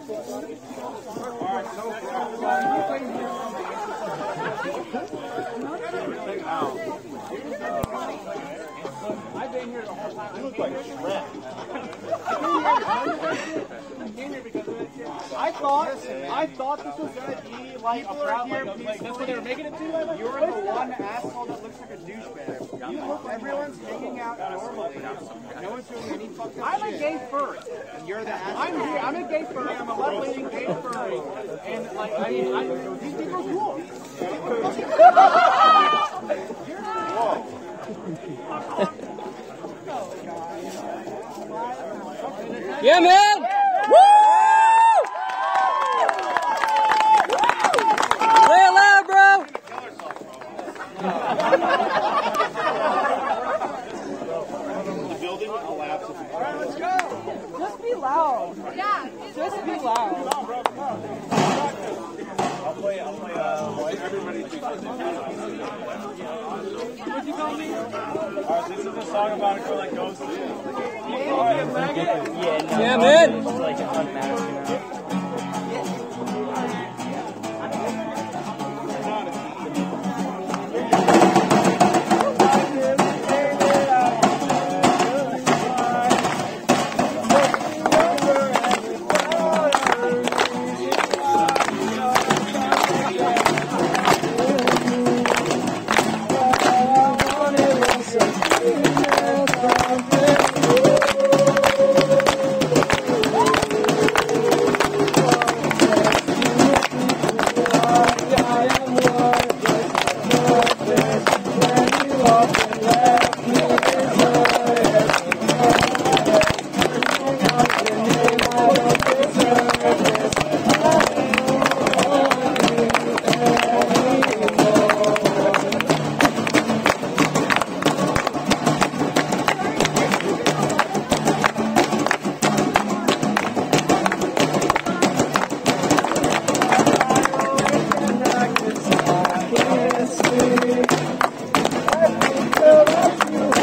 I've been here the whole time. You look like Shrek. I thought this was gonna be like a crowd like that's what they were making it to. You're the one asshole that looks like a douchebag. Everyone's hanging out normally. No one's doing any fucking shit. I'm a gay furry. And you're the asshole. I'm a gay furry. I'm a left-leaning gay furry. And like, I mean, these people are cool. Yeah, man! Woo! Play it loud, bro! The building collapses. Alright, let's go! Just be loud. Yeah. Just be loud. I'll play, everybody thinks What'd you call me? Alright, this is a song about a girl that goes to Yeah, man! Like unmasked.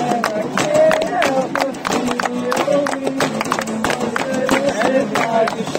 I